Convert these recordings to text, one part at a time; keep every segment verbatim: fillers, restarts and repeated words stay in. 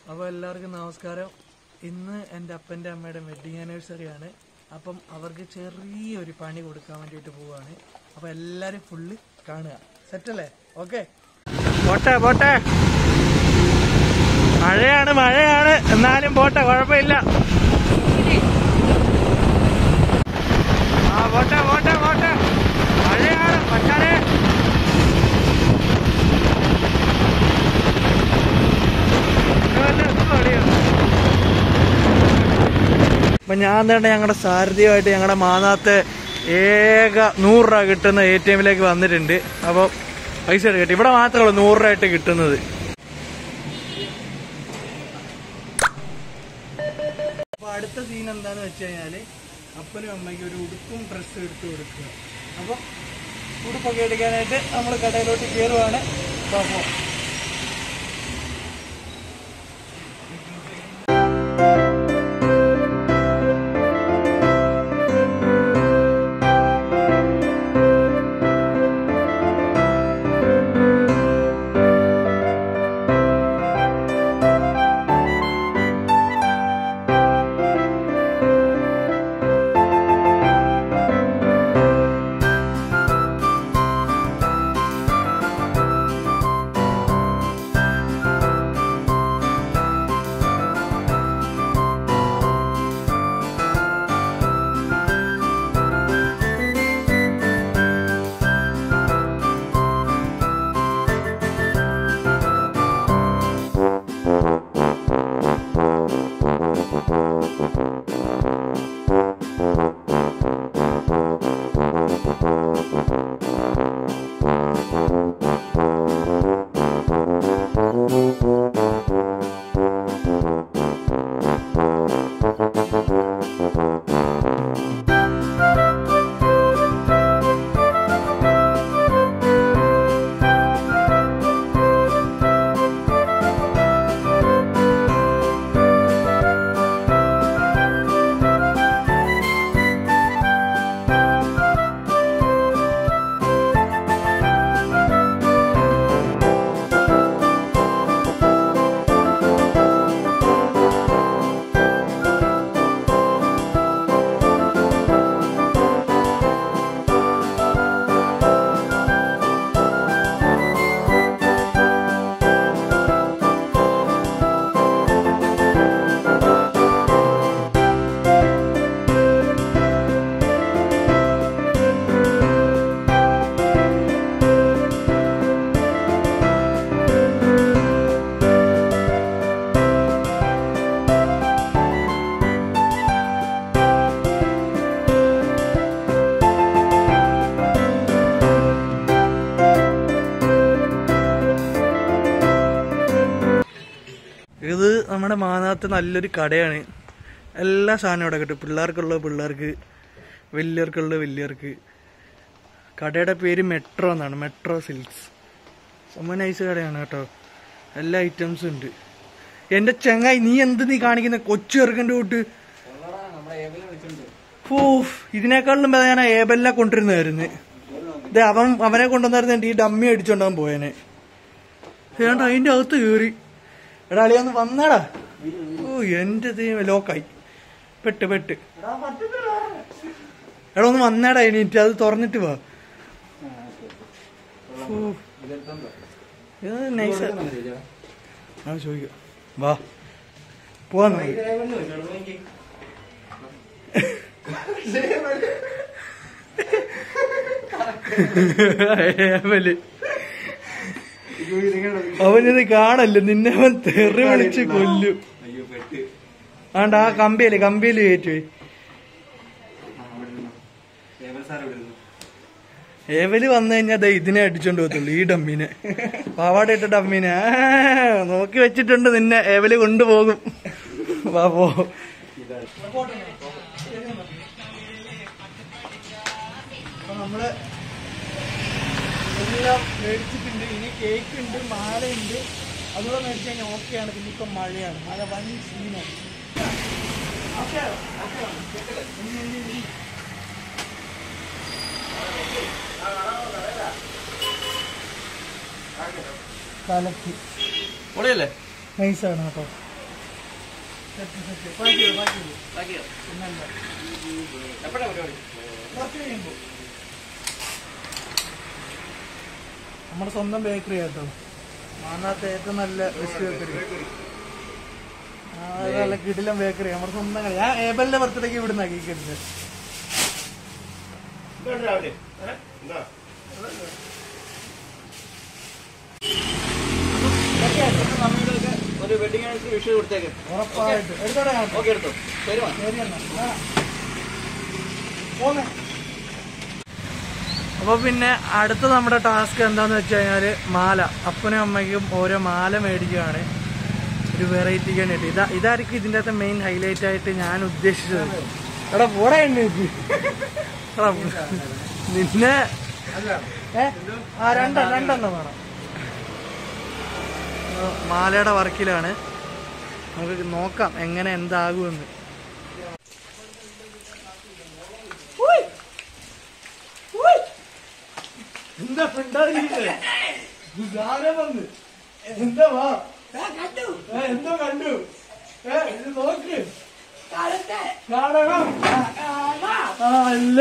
അപ്പോൾ എല്ലാവർക്കും നമസ്കാരം. ഇന്ന് എൻ്റെ അപ്പൻ്റെ അമ്മയുടെ വെഡിങ് ആനിവേഴ്സറി ആണ്. അപ്പം അവർക്ക് ചെറിയൊരു പണി കൊടുക്കാൻ വേണ്ടിയിട്ട് പോവുകയാണ്. അപ്പോൾ എല്ലാവരും ഫുള്ള് കാണുക. സെറ്റല്ലേ? ഓക്കെ, പോട്ടെ പോട്ടെ. മഴയാണ് മഴയാണ് എന്നാലും പോട്ടെ, കുഴപ്പമില്ല. ആ പോട്ടെ പോട്ടെ പോട്ടെ. മഴയാണ് പറ്റാതെ. അപ്പം ഞാൻ തന്നെ ഞങ്ങളുടെ സാരഥിയുമായിട്ട് ഞങ്ങളുടെ മാനാത്തെ ഏക നൂറ് രൂപ കിട്ടുന്ന എ ടി എമ്മിലേക്ക് വന്നിട്ടുണ്ട്. അപ്പോൾ പൈസ കിട്ടി. ഇവിടെ മാത്രമേ ഉള്ളൂ നൂറ് രൂപ ആയിട്ട് കിട്ടുന്നത്. അപ്പോൾ അടുത്ത സീൻ എന്താണെന്ന് വെച്ച് കഴിഞ്ഞാൽ അപ്പനും അമ്മയ്ക്ക് ഒരു ഉടുപ്പും ഡ്രസ്സും എടുത്ത് കൊടുക്കുക. അപ്പോൾ ഉടുപ്പൊക്കെ എടുക്കാനായിട്ട് നമ്മൾ കടയിലോട്ട് കയറുവാണ്. അപ്പോൾ ഇത് നമ്മുടെ മാനാത്ത് നല്ലൊരു കടയാണ്. എല്ലാ സാധനവും ഇവിടെ കിട്ടും. പിള്ളേർക്കുള്ള പിള്ളേർക്ക്, വലിയവർക്കുള്ള വലിയവർക്ക്. കടയുടെ പേര് മെട്രോ എന്നാണ്, മെട്രോ സിൽക്സ്. സംഭവം നൈസ് കടയാണ് കേട്ടോ. എല്ലാ ഐറ്റംസും ഉണ്ട്. എൻ്റെ ചങ്ങായി, നീ എന്ത് നീ കാണിക്കുന്ന കൊച്ചു ചെറുക്കൻ്റെ കൂട്ട്? ഓ, ഇതിനേക്കാളും ഞാൻ ഏബെല്ല കൊണ്ടിരുന്നായിരുന്നു. ഇത് അവൻ അവനെ കൊണ്ടുവന്നായിരുന്നു ഈ ഡമ്മി അടിച്ചോണ്ടാൻ പോയേനെ. ഏണ്ട അതിൻ്റെ അകത്ത് കയറി. എടാ അളിയൊന്ന് വന്നാടാ. ഓ എന്റെ ദൈവം, ലോക്കായി. പെട്ട് പെട്ട് എടാ ഒന്ന് വന്നാടാ എണീറ്റ്. അത് തുറന്നിട്ട് വാ. നൈസ്. ആ ചോദിക്കാം, വാ പോവാ. അവനിത് കാണല്ലോ, നിന്നെ അവൻ തെറി വിളിച്ച് കൊല്ലും. ആണ്ട ആ കമ്പിയല്ലേ, കമ്പിയില് കയറ്റുപോയി. ഏവല് വന്നു കഴിഞ്ഞാൽ ദേ ഇതിനെ അടിച്ചോണ്ട് പോകത്തുള്ളൂ, ഈ ഡമ്മീനെ. പാവാട ഇട്ട ഡമ്മീനെ നോക്കി വെച്ചിട്ടുണ്ട്. നിന്നെ ഏവല് കൊണ്ടുപോകും. വാ പോ. നമ്മള് എല്ലാം മേടിച്ചിട്ടുണ്ട്. ഇനി കേക്ക് ഉണ്ട്, മാലയുണ്ട്. അതുകൂടെ മേടിച്ചു കഴിഞ്ഞാൽ ഓക്കെയാണ്. പിന്നെ ഇപ്പം മഴയാണ്, മഴ വൻ സീനാണ്. കലക്കി പൊളിയല്ലേ? നൈസാണ് കേട്ടോ. നമ്മുടെ സ്വന്തം ബേക്കറി കേട്ടോ, മാന്നാത്ത ഏറ്റവും നല്ല വെസ്റ്റ് ബേക്കറി, നല്ല കിടിലം ബേക്കറി, നമ്മുടെ സ്വന്തം കട. ഞാൻ ഏബലിന്റെ ബർത്ത്ഡേക്ക് ഇവിടുന്ന് കേൾക്കുന്നത്. ഒരു വെഡിങ് ആനിവേഴ്സറി വിഷു കൊടുത്തേക്ക്. ഉറപ്പായിട്ട് എടുത്തോടെ. ഓക്കെ, എടുത്തോ. ശരി പോന്നെ. അപ്പൊ പിന്നെ അടുത്ത നമ്മുടെ ടാസ്ക് എന്താന്ന് വെച്ച് കഴിഞ്ഞാല് മാല. അപ്പനും അമ്മയ്ക്കും ഓരോ മാല മേടിക്കുകയാണ് ഒരു വെറൈറ്റിക്ക് വേണ്ടിയിട്ട്. ഇതാ ഇതായിരിക്കും ഇതിൻ്റെ അകത്ത് മെയിൻ ഹൈലൈറ്റ് ആയിട്ട് ഞാൻ ഉദ്ദേശിച്ചത്. എടാ പോടാ എണ്ണീക്ക് നിന്നെ ആ രണ്ടെണ്ണം രണ്ടെണ്ണം വേണം. മാലയുടെ വർക്കിലാണ്, നമുക്ക് നോക്കാം എങ്ങനെ എന്താകുമെന്ന്. എന്താ വന്ന് എന്താ വാ എന്തോ കണ്ടു ഇത് നോക്ക് കാണണം. ആ അല്ല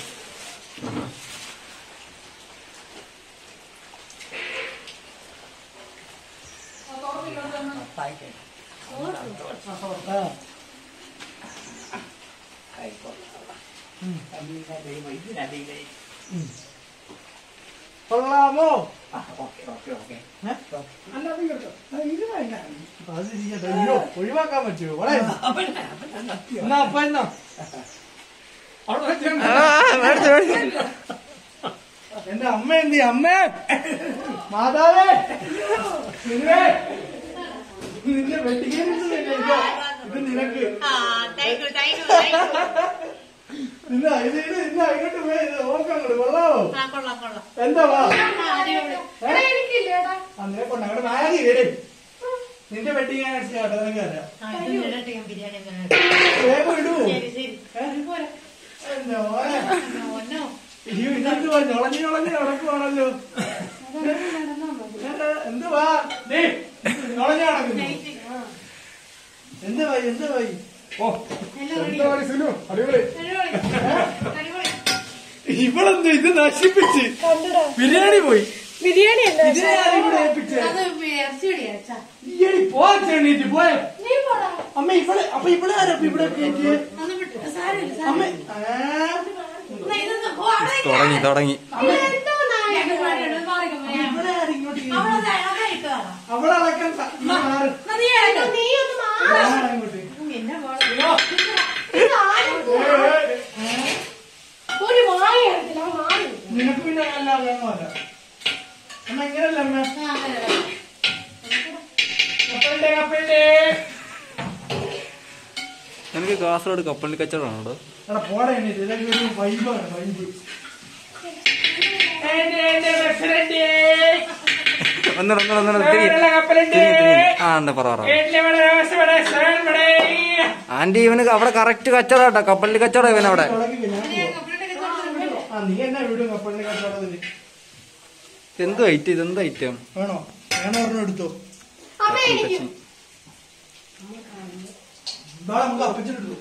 കൊള്ളാമോ? അയ്യോ ഒഴിവാക്കാൻ പറ്റുമോ? എന്നാ അപ്പ എന്നാ എന്റെ അമ്മ എന്ത് അമ്മേ മാതാവേ നിന്റെ വെട്ടിക്കേസ് ഇത് നിനക്ക് ഇല്ല ഇത് ഇത് ഇല്ല ഇങ്ങോട്ട് പോയി ഓർക്കാൻ കൊള്ളാവോ? എന്താ വാ അങ്ങനെ കൊണ്ട അങ്ങോട്ട് വാങ്ങി കേടേ നിന്റെ വെട്ടിങ് ആനിവേഴ്സറി ആട്ടോ, നിനക്ക് അറിയാം. വേഗം ഇടുവോ? എന്താ അയ്യോ ഇതെന്ത് വാ ഞൊളഞ്ഞ് ഞൊളഞ്ഞ് നടക്കുവാണല്ലോ. എന്തുവാ ഞൊളഞ്ഞ് നടക്കുന്നു? എന്താ വായി എന്താ വായി? ഓ അടിപൊളി. ഇവളെന്ത് ഇത് നശിപ്പിച്ച് ബിരിയാണി പോയി. ബിരിയാണി പോണീറ്റ് പോയ അമ്മ ഇവളെ. അപ്പൊ ഇവിടെ ആരാ ഇവിടെ കയറ്റിയ അമ്മ? തുടങ്ങി തുടങ്ങി അവളടക്കം നിനക്ക് പിന്നെ നല്ല വേണമല്ല അമ്മ. ഇങ്ങനല്ല അമ്മ. എനിക്ക് കാസർഗോഡ് കപ്പലിൽ കച്ചവടമാണോ? എടാ പോടെ ഇതൊക്കെ ഒരു വൈബാണ് വൈബ്. ആന്റി ഇവന് അവിടെ കറക്റ്റ് കച്ചവടം കേട്ടോ, കപ്പലിൽ കച്ചവടം ഇവൻ അവിടെ. എന്ത് ഐറ്റം ഇതെന്ത് ഐറ്റം വേണോ? വേണോ ഒരെണ്ണം എടുത്തോ. നമുക്ക് അപ്പച്ചെടുത്തു.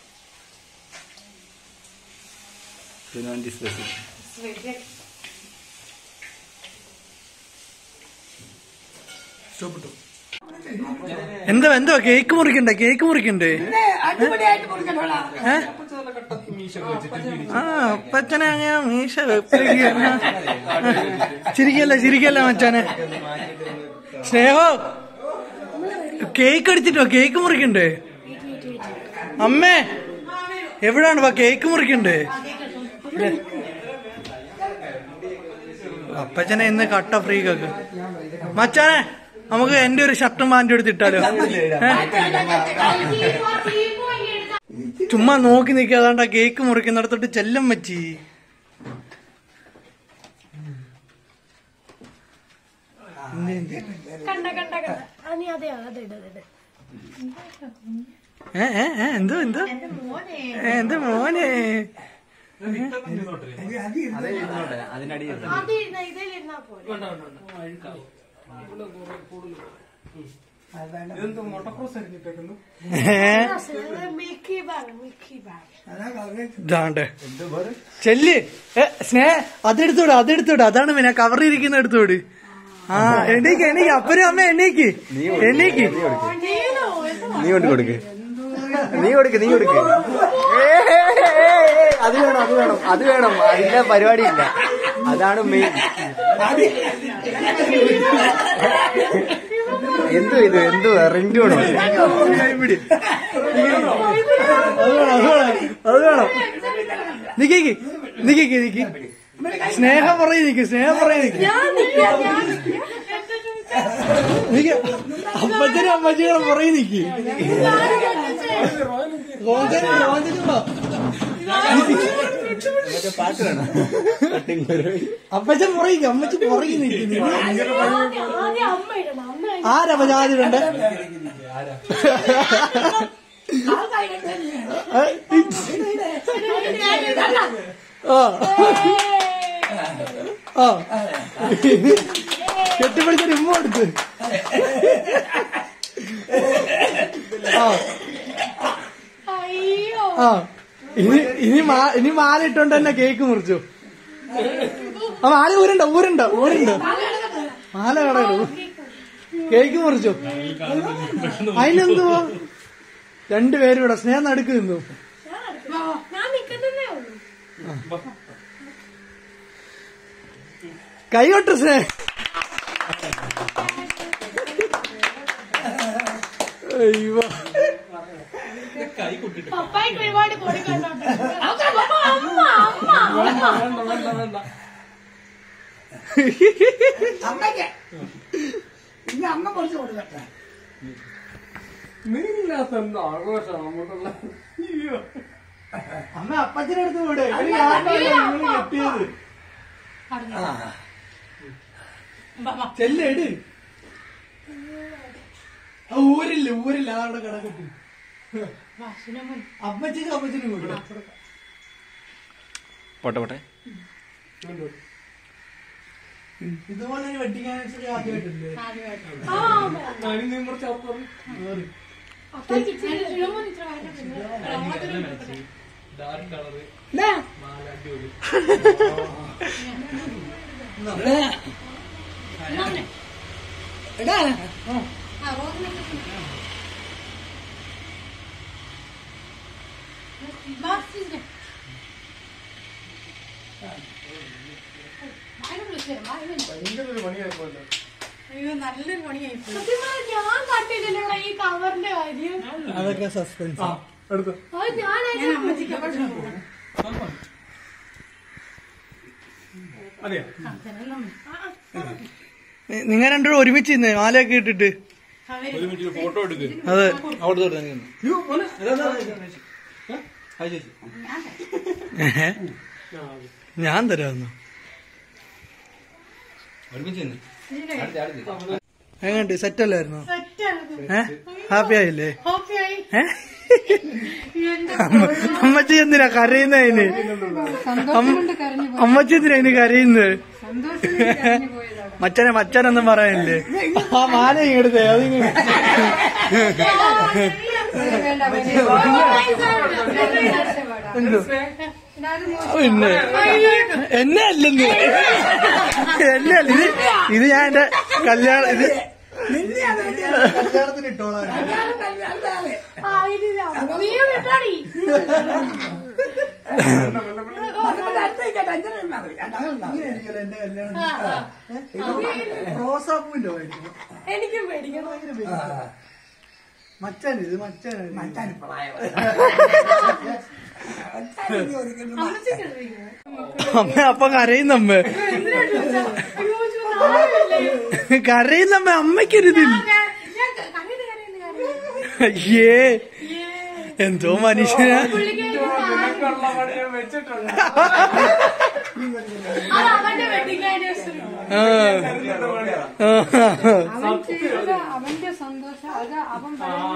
എന്താ എന്താ കേക്ക് മുറിക്കണ്ടേ? കേക്ക് മുറിക്കണ്ടേ? ആ അപ്പച്ചനെ അങ്ങനെ മീശ വെപ്പിക്ക. ചിരിക്കല്ല ചിരിക്കല്ല മച്ചാനെ. സ്നേഹോ കേക്ക് എടുത്തിട്ടോ? കേക്ക് മുറിക്കണ്ടേ? അമ്മേ എവിടാണ് വാ കേക്ക് മുറിക്കണ്ടേ? അപ്പച്ചനെ ഇന്ന് കട്ട ഫ്രീക്കൊക്കെ. മച്ചാനെ നമുക്ക് എന്റെ ഒരു ഷർട്ടും പാൻറ്റും എടുത്തിട്ടാലോ? ചുമ്മാ നോക്കി നിൽക്കുക. അതാണ്ടാ കേക്ക് മുറിക്കുന്നിടത്തോട്ട് ചെല്ലം വെച്ചി. ഏ ഏ എന്തോ എന്തോ എന്റെ മോനെ ചെല്ല് സ്നേഹ അതെടുത്തോട് അതെടുത്തോട് അതാണ് പിന്നെ കവറിരിക്കുന്ന എടുത്തോട്. ആ എണീക്ക് എണീക്ക് അപ്പനും അമ്മ എണീക്ക് എണീക്ക് നീ കൊണ്ട് കൊടുക്ക് നീ കൊടുക്ക് നീ കൊടുക്ക്. അത് വേണം അത് വേണം അത് വേണം അതിന്റെ പരിപാടി ഇല്ല. അതാണ് മെയിൻ. എന്തു ഇത് എന്തു റിംഗ് വേണം അത് വേണം. നിക്ക് നിക്ക് നിക്ക് സ്നേഹം പറയും നിക്ക് സ്നേഹം പറയും നിക്ക് നിക്ക് അമ്മച്ചനും അമ്മച്ചികളും പറയും നിക്ക് പാട്ട് വേണം. അപ്പച്ചൻ പറയും അമ്മച്ചി പറയും നിക്ക് ആരാ പചാതിലുണ്ട് ആ ആ കെട്ടിപ്പിടിച്ചൊരു ഉമ്മ എടുത്ത് ആ ആ ഇനി ഇനി മാ ഇനി മാല ഇട്ടോണ്ട് തന്നെ കേക്ക് മുറിച്ചു. ആ മാല ഊരുണ്ടോ ഊരുണ്ടോ ഊരുണ്ടോ മാല കടയിടും കേക്ക് മുറിച്ചു. അതിനെന്തുവോ രണ്ടുപേരും ഇവിടെ സ്നേഹം നടുക്ക് നിന്നു. കൈകൊട്ട് സ്നേഹം. അയ്യോ അമ്മ കുറച്ച് കൊടുക്കട്ടെ. അമ്മ അപ്പച്ചനെടുത്ത് കൂടെ കെട്ടിയത് ചെല്ലേട് ഊരില്ല ഊരില്ല ആരുടെ കട കെട്ടി അമ്മച്ചിക്ക് അമ്മച്ചിനും കൂടെ പോട്ടെ പോട്ടെ. ഇതുപോലെ വെട്ടിക്കാൻ ആദ്യമായിട്ടില്ലേ അയ്യോ നല്ലൊരു പണിയായി. ഞാൻ കണ്ടില്ലല്ലോ ഈ കവറിന്റെ കാര്യം. അതൊക്കെ സസ്പെൻസ്. നിങ്ങൾ രണ്ടുപേരും ഒരുമിച്ച് ഇന്ന് മാലയൊക്കെ ഇട്ടിട്ട് ഫോട്ടോ എടുക്ക്. അതെ ഞാൻ തരാമെന്നു. എങ്ങോട്ട് സെറ്റ് അല്ലായിരുന്നോ? ഏഹ് ഹാപ്പി ആയില്ലേ? അമ്മച്ചി എന്തിനാ കരയുന്നതിന്? അമ്മച്ചി എന്തിനാ ഇതിന് കരയുന്നത്? മച്ചനെ മച്ചനൊന്നും പറയാനില്ലേ? ആ മാല ഇങ്ങെടുത്തേ അതിങ്ങ പിന്നെ എന്നെ അല്ലെന്ന് എന്നെ അല്ല ഇത് ഇത് ഞാൻ എന്റെ കല്യാണം ഇത് കല്യാണത്തിന് ഇട്ടോളാം. റോസാപ്പൂല്ലോ എനിക്കും പേടിക്കണം. മച്ചാൻ ഇത് മച്ചാൻ മച്ചാൻ അമ്മ അപ്പൊ കരയുന്നമ്മ കരയുന്നമ്മ അമ്മയ്ക്കൊരിതില്ല. അയ്യേ എന്തോ മനുഷ്യനാ. അവന്റെ സന്തോഷം അത് അവൻ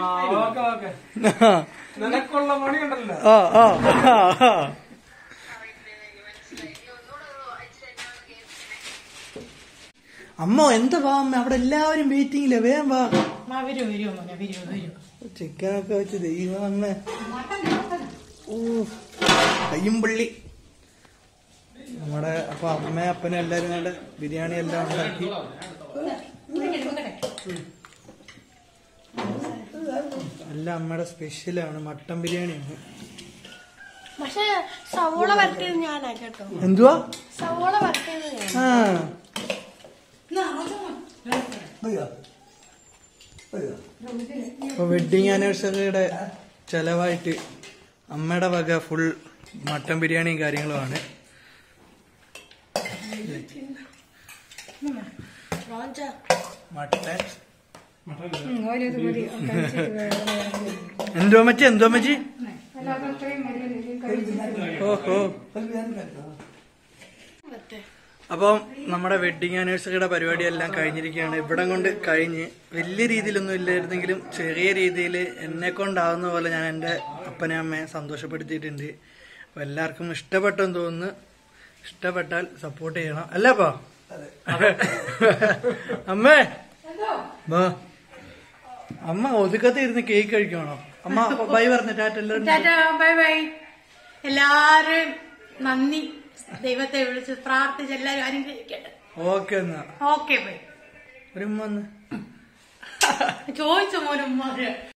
നിനക്കുള്ള പണിയുണ്ടല്ലോ. ആ ആ ആ അമ്മ എന്താ വാ അമ്മ, അവിടെ എല്ലാവരും വെയിറ്റിംഗില്ല, വേഗം വാ. വരൂ വരൂ മോനെ വരൂ വരൂ. ചിക്കനൊക്കെ വെച്ച് ദൈവം അമ്മ. ഓ കയ്യുംപള്ളി നമ്മുടെ. അപ്പൊ അമ്മ അപ്പനും എല്ലാരും നല്ല ബിരിയാണി എല്ലാം ഉണ്ടാക്കി. എല്ലാം അമ്മയുടെ സ്പെഷ്യലാണ്, മട്ടൻ ബിരിയാണിയാണ്. പക്ഷെ സവോള വരട്ടിയത് ഞാനാ കേട്ടോ. എന്തുവാ സവോള വരട്ടിയത് ഞാൻ. ആ അപ്പൊ വെഡിങ് ആനിവേഴ്സറിയുടെ ചെലവായിട്ട് അമ്മയുടെ വക ഫുൾ മട്ടൻ ബിരിയാണിയും കാര്യങ്ങളുമാണ്. മട്ടൻ എന്തോ മച്ചി എന്തോ മച്ചി ഓഹോ. അപ്പം നമ്മുടെ വെഡിങ് ആനിവേഴ്സറിയുടെ പരിപാടിയെല്ലാം കഴിഞ്ഞിരിക്കുകയാണ്. ഇവിടം കൊണ്ട് കഴിഞ്ഞ് വലിയ രീതിയിലൊന്നും ഇല്ലായിരുന്നെങ്കിലും ചെറിയ രീതിയിൽ എന്നെ കൊണ്ടാവുന്ന പോലെ ഞാൻ എൻ്റെ അപ്പനെ അമ്മയെ സന്തോഷപ്പെടുത്തിയിട്ടുണ്ട്. അപ്പം എല്ലാവർക്കും ഇഷ്ടപ്പെട്ടെന്ന് തോന്നുന്നു. ഇഷ്ടപ്പെട്ടാൽ സപ്പോർട്ട് ചെയ്യണം അല്ലേപ്പാ. അമ്മേ വാ. അമ്മ ഒതുക്കത്തെ ഇരുന്ന് കേക്ക് കഴിക്കണോ? അമ്മ ബൈ പറഞ്ഞ ടാറ്റ എല്ലാവരും ബൈ ബൈ. എല്ലാരും നന്ദി. ദൈവത്തെ വിളിച്ച് പ്രാർത്ഥിച്ച് എല്ലാരും അനുഗ്രഹിക്കട്ടെ. ഓക്കെ എന്നാ ഓക്കെ ബൈ. ഒരു ഉമ്മ വന്ന് ചോദിച്ചു മോനുമ്മ.